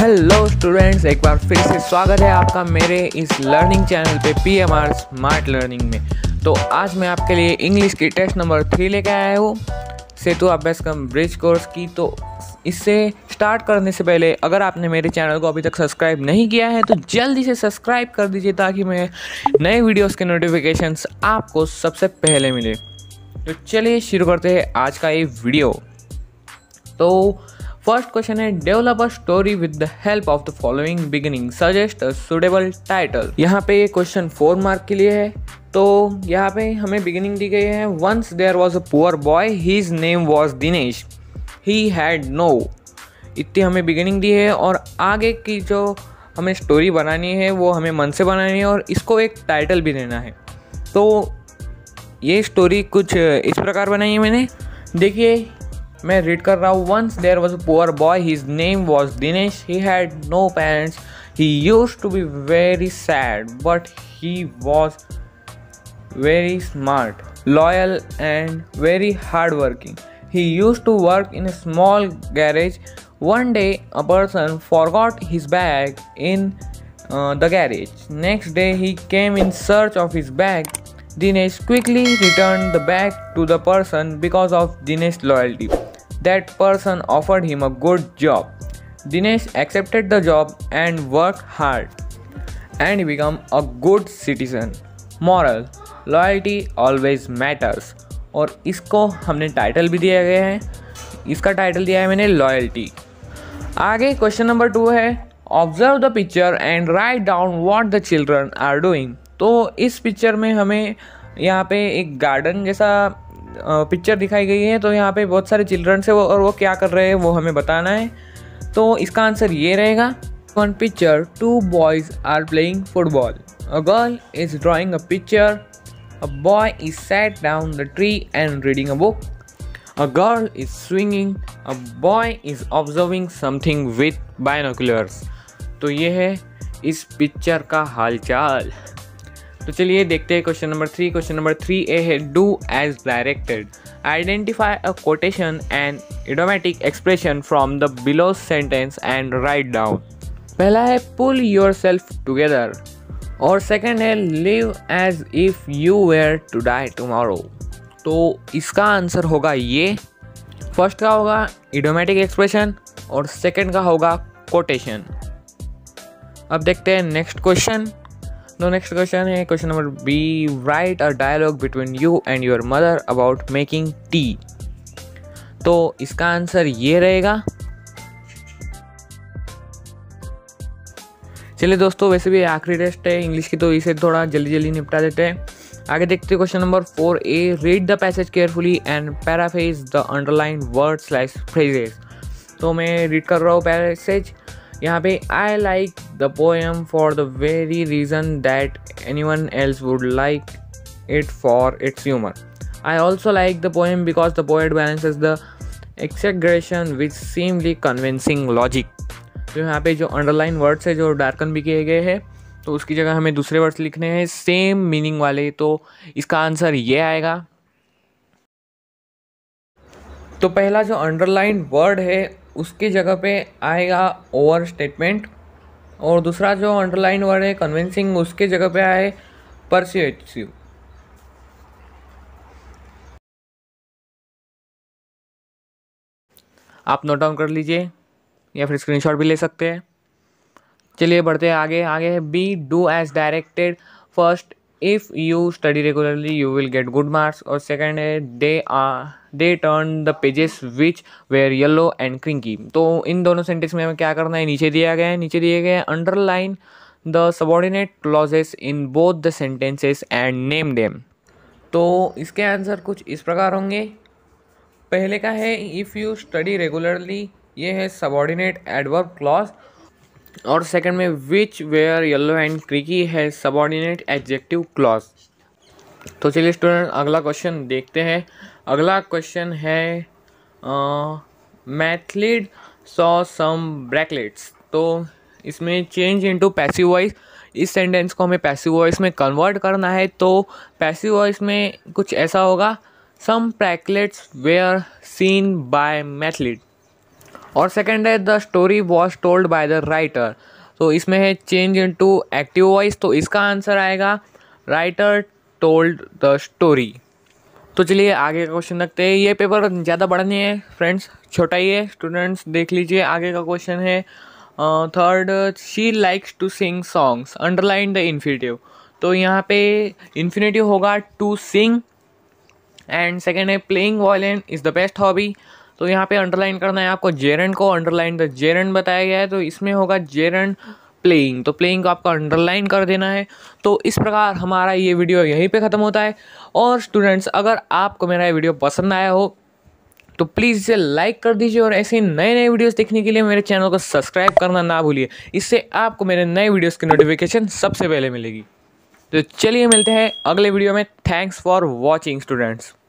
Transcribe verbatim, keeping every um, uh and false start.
Hello students, एक बार फिर से स्वागत है आपका मेरे इस लर्निंग चैनल पे P M R smart learning में। तो आज मैं आपके लिए इंग्लिश की टेस्ट नंबर थ्री लेके आया हूँ, सेतु अभ्यासक्रम ब्रिज कोर्स की। तो इससे स्टार्ट करने से पहले अगर आपने मेरे चैनल को अभी तक सब्सक्राइब नहीं किया है तो जल्दी से सब्सक्राइब कर दीजिए ताकि मैं नए वीडियोज़ के नोटिफिकेशंस आपको सबसे पहले मिले। तो चलिए शुरू करते हैं आज का ये वीडियो। तो फर्स्ट क्वेश्चन है, develop a story with the help of the following beginning, suggest a suitable title. यहाँ पे ये क्वेश्चन फोर मार्क के लिए है। तो यहाँ पे हमें बिगिनिंग दी गई है, once there was a poor boy his name was Dinesh he had no. इतनी हमें बिगिनिंग दी है और आगे की जो हमें स्टोरी बनानी है वो हमें मन से बनानी है और इसको एक टाइटल भी देना है। तो ये स्टोरी कुछ इस प्रकार बनाई है मैंने, देखिए मैं रीड कर रहा हूँ। Once there was a poor boy his name was Dinesh he had no parents he used to be very sad but he was very smart loyal and very hard working. He used to work in a small garage. One day a person forgot his bag in uh, the garage. Next day he came in search of his bag. Dinesh quickly returned the bag to the person because of Dinesh's loyalty. That person offered him a good job. Dinesh accepted the job and worked hard and became a good citizen. Moral: loyalty always matters. और इसको हमने title भी दिया गया है, इसका title दिया है मैंने लॉयल्टी। आगे क्वेश्चन नंबर टू है, observe the picture and write down what the children are doing. तो इस पिक्चर में हमें यहाँ पे एक गार्डन जैसा पिक्चर दिखाई गई है। तो यहाँ पे बहुत सारे चिल्ड्रंस है वो और वो क्या कर रहे हैं वो हमें बताना है। तो इसका आंसर ये रहेगा, one picture two boys are playing football, a girl is drawing a picture, a boy is sat down the tree and reading a book, a girl is swinging, a boy is observing something with binoculars. तो ये है इस picture का हालचाल। तो चलिए देखते हैं question number three. Question number three A है, do as directed, identify a quotation and idiomatic expression from the below sentence and write down. पहला है पुल योर सेल्फ टुगेदर और सेकंड है live as if you were to die tomorrow. तो इसका answer होगा ये, first का होगा इडियोमैटिक एक्सप्रेशन और सेकंड का होगा कोटेशन। अब देखते हैं नेक्स्ट क्वेश्चन। तो नेक्स्ट क्वेश्चन है question number B, write a dialogue between you and your mother about making tea. तो इसका आंसर ये रहेगा। चलिए दोस्तों, वैसे भी आखिरी टेस्ट है इंग्लिश की तो इसे थोड़ा जल्दी जल्दी निपटा देते हैं। आगे देखते हैं question number four A, read the passage carefully and paraphrase the underline word slash phrases. तो मैं रीड कर रहा हूँ पैसेज। यहाँ पे, I like the poem for the very reason that anyone else would like it for its humour. I also like the poem because the poet balances the exaggeration with seemly convincing logic. तो यहाँ पे जो underline words है जो darken भी किए गए हैं तो उसकी जगह हमें दूसरे वर्ड्स लिखने हैं सेम मीनिंग वाले। तो इसका आंसर ये आएगा। तो पहला जो अंडरलाइन वर्ड है उसकी जगह पे आएगा ओवर स्टेटमेंट और दूसरा जो अंडरलाइन वर्ड है कन्विंसिंग उसके जगह पे आए परस्यूएसिव। आप नोट डाउन कर लीजिए या फिर स्क्रीनशॉट भी ले सकते हैं। चलिए बढ़ते हैं आगे। आगे है B, do as directed. First, if you study regularly you will get good marks और सेकंड है they are they turn the pages which were yellow and crinkly. तो इन दोनों सेंटेंस में हमें क्या करना है, नीचे दिया गया है नीचे दिए गए हैं underline the subordinate clauses in both the sentences and name them. तो इसके आंसर कुछ इस प्रकार होंगे। पहले का है इफ़ यू स्टडी रेगुलरली, ये है सबऑर्डिनेट एडवर्ब क्लॉज और सेकंड में which were yellow and crinkly है सबऑर्डिनेट एडजेक्टिव क्लॉज। तो चलिए स्टूडेंट अगला क्वेश्चन देखते हैं। अगला क्वेश्चन है मैथलीड सॉ सम ब्रैकलेट्स। तो इसमें चेंज इनटू पैसिव वॉइस, इस सेंटेंस को हमें पैसिव वॉइस में कन्वर्ट करना है। तो पैसिव वॉइस में कुछ ऐसा होगा, some bracelets were seen by Mathilde. और सेकंड है the story was told by the writer. तो इसमें है चेंज इनटू एक्टिव वॉइस, तो इसका आंसर आएगा राइटर टोल्ड द स्टोरी। तो चलिए आगे का क्वेश्चन रखते हैं। ये पेपर ज़्यादा बड़ा नहीं है फ्रेंड्स, छोटा ही है। स्टूडेंट्स देख लीजिए, आगे का क्वेश्चन है third, she likes to sing songs, underline the infinitive. तो यहाँ पे इन्फिनेटिव होगा टू सिंग। एंड सेकेंड है playing violin is the best hobby. तो यहाँ पे अंडरलाइन करना है आपको जेरंड को, अंडरलाइन द जेरंड बताया गया है, तो इसमें होगा जेरंड प्लेइंग। तो प्लेइंग को आपको अंडरलाइन कर देना है। तो इस प्रकार हमारा ये वीडियो यहीं पे ख़त्म होता है। और स्टूडेंट्स, अगर आपको मेरा ये वीडियो पसंद आया हो तो प्लीज़ इसे लाइक कर दीजिए, और ऐसे नए नए वीडियोस देखने के लिए मेरे चैनल को सब्सक्राइब करना ना भूलिए। इससे आपको मेरे नए वीडियोस की नोटिफिकेशन सबसे पहले मिलेगी। तो चलिए मिलते हैं अगले वीडियो में। Thanks for watching students.